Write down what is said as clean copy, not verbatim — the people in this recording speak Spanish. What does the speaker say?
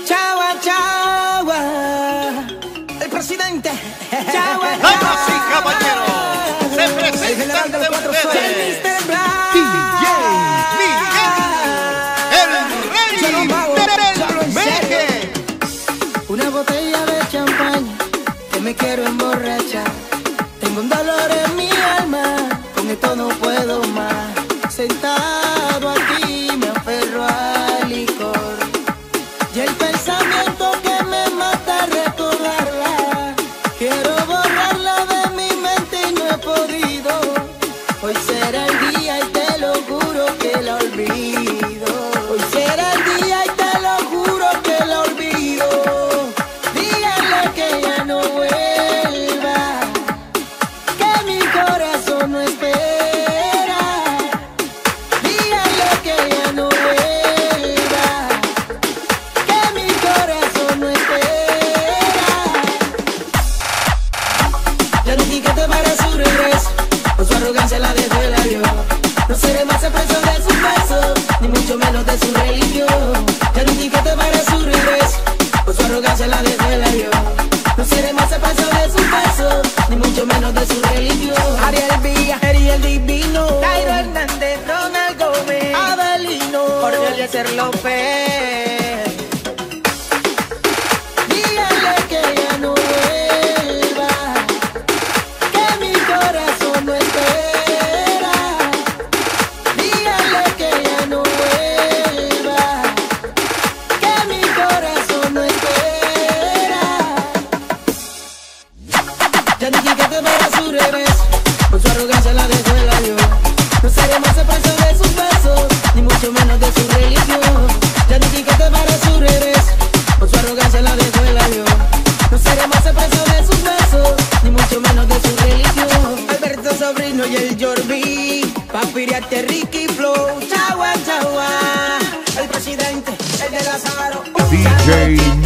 Chagua, chagua, el presidente. Chagua, chagua. Damas y caballeros, se presentan de ustedes DJ Miguel, el rey del meque. Una botella de champaña que me quiero emborrachar. Tengo un dolor en mi alma, con esto no puedo más. Sentado aquí me aferro al licor y el pensamiento que me mata recordarla. Quiero borrarla de mi mente y no he podido. Hoy será el día y te lo juro que la olvido. Hoy será el día y te lo juro que la olvido. Díganle que ya no vuelva, que mi corazón no espera. Díganle que ya no vuelva, que mi corazón no espera. Ya no etiquete para su regreso, por su arrogancia la dejo el avión. No seré más el preso de sus besos, ni mucho menos de su religión. Ya no etiquete para su regreso, por su arrogancia la dejo el avión. No seré más el preso de sus besos, ni mucho menos de su religión. Ariel Villa, Ariel Divino, Jairo Hernández, Ronald Gómez, Abelino, Jorge Eliezer López. Díganle que ya no vuelva, que mi corazón no espera. Díganle que ya no vuelva, que mi corazón no espera. Ya ni etiquete para su regreso, por su arrogancia la dejó el avión. No seré más el preso de sus besos, ni mucho menos de su religión. Ya ni etiquete para su regreso, por su arrogancia la dejó el avión. No seré más el preso de sus besos, ni mucho menos de su religión. Alberto Sobrino y el Jordi, Papiriate, Ricky Flow, Chagua, chagua, el presidente, el de Lázaro. DJ